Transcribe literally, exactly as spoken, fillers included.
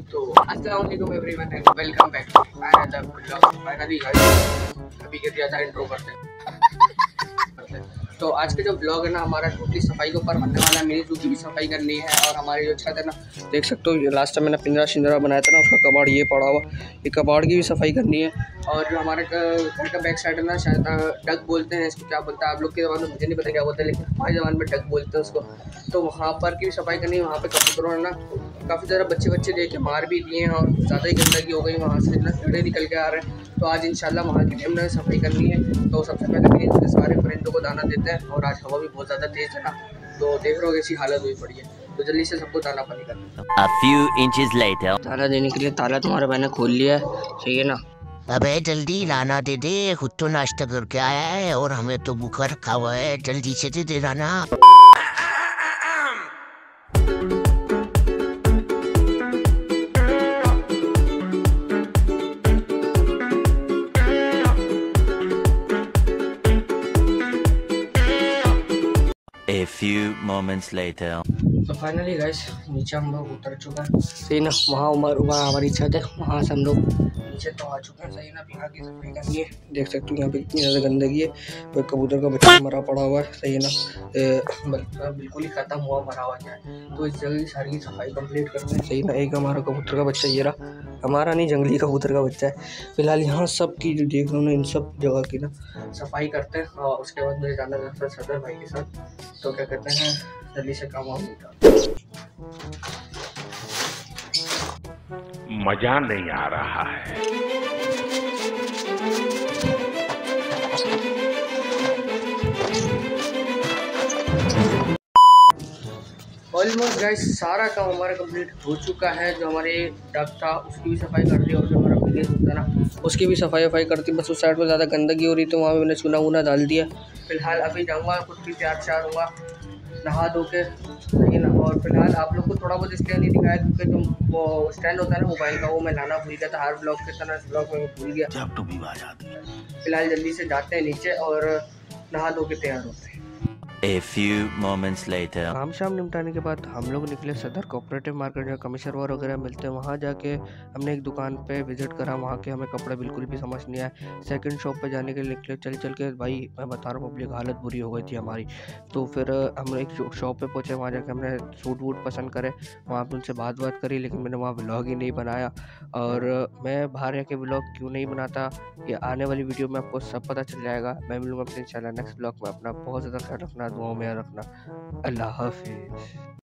तो अस्सलाम वालेकुम everyone and welcome back to another vlog. Finally guys अभी कर दिया था इंट्रो करते तो आज के जो व्लॉग है ना हमारा टोटली सफाई के ऊपर बनने वाला है। मेरी जू की भी सफाई करनी है और हमारी जो छत है ना देख सकते हो, लास्ट टाइम मैंने पिंजरा शिंजरा बनाया था ना, उसका कबाड़ ये पड़ा हुआ, ये कबाड़ की भी सफाई करनी है। और जो हमारे घर का बैक साइड है ना, शायद डक बोलते हैं इसको, क्या बोलते हैं आप लोग के ज़बान में मुझे नहीं पता क्या बोलते हैं, लेकिन हमारी ज़बान में डक बोलते हैं उसको। तो वहाँ पर की भी सफाई करनी है। वहाँ पर कबूतरों ने ना काफ़ी ज़्यादा बच्चे बच्चे देख के मार भी दिए हैं और ज़्यादा ही गंदगी हो गई, वहाँ से ना कीड़े निकल के आ रहे हैं। तो आज इंशाल्लाह वहाँ की हमने सफाई करनी है। तो सबसे पहले मेरे इनके सारे परिंदों को दाना देते हैं और आज हवा भी बहुत ज़्यादा तेज़ है ना, तो देख रहे हो ऐसी हालत हुई पड़ी है, तो जल्दी से सबको दाना पानी करना। A few inches later. दाना देने के लिए ताला तुम्हारे मैंने खोल लिया है, सही है ना? अबे जल्दी लाना दे दे, खुद तो नाश्ता करके आया है और हमें तो भूखा रखा हुआ है, जल्दी से दे दे लाना। A few moments later. तो फाइनली गाइस नीचे हम लोग उतर चुके हैं, सही ना? वहाँ उमर वहाँ हमारी छत है, वहाँ से हम लोग नीचे तो आ चुके हैं, सही ना? यहाँ की सफाई करनी है। देख सकते हो यहाँ पे कितनी ज़्यादा गंदगी है, कोई कबूतर का बच्चा मरा पड़ा हुआ है, सही है ना? बिल्कुल ही ख़त्म हुआ मरा हुआ है। तो इस जल्दी सारी की सफाई कंप्लीट करते हैं, सही ना? एक हमारा कबूतर का बच्चा ये रहा, हमारा नहीं जंगली कबूतर का बच्चा है। फिलहाल यहाँ सब की जो देख रहे हो ना, इन सब जगह की ना सफाई करते हैं और उसके बाद मुझे जाना था सदर भाई के साथ। तो क्या कहते हैं, जल्दी से काम वाम मजा नहीं आ रहा है। ऑलमोस्ट गाइस सारा काम हमारा कंप्लीट हो चुका है। जो हमारे डक था उसकी भी सफाई कर दी और जो हमारा विलेज होता ना उसकी भी सफाई वफाई करती। बस उस साइड पर ज़्यादा गंदगी हो रही तो वहाँ पे मैंने चूना वूना डाल दिया। फिलहाल अभी जाऊँगा, खुद भी तैयार श्यार होगा, नहा धो के, सही ना? और फिलहाल आप लोग को थोड़ा बहुत इसलिए नहीं दिखाया क्योंकि जो वो स्टैंड होता है ना मोबाइल का, वो मैं लाना भूल गया था। हर ब्लॉग के तरह इस ब्लॉग में मैं भूल गया। जब तो भी आ जाती है। फिलहाल जल्दी से जाते हैं नीचे और नहा धो के तैयार होते हैं। A few moments later. काम शाम निपटाने के बाद हम लोग निकले सदर कोऑपरेटिव मार्केट, जहाँ कमिश्नर वगैरह मिलते हैं। वहाँ जाके हमने एक दुकान पे विजिट करा, वहाँ के हमें कपड़े बिल्कुल भी समझ नहीं आए। सेकंड शॉप पे जाने के लिए निकले, चल चल के भाई मैं बता रहा हूँ पब्लिक हालत बुरी हो गई थी हमारी। तो फिर हम एक शॉप पे पहुँचे, वहाँ जाके हमने सूट वूट पसंद करे, वहाँ पर उनसे बात बात करी, लेकिन मैंने वहाँ व्लॉग ही नहीं बनाया। और मैं बाहर जाके व्लॉग क्यों नहीं बनाता, ये आने वाली वीडियो में आपको सब पता चल जाएगा। मैं मिलूँगा अपने इंशाल्लाह नेक्स्ट व्लॉग में। अपना बहुत ज़्यादा ख्याल रखना, दुआओं में रखना। अल्लाह हाफिज़।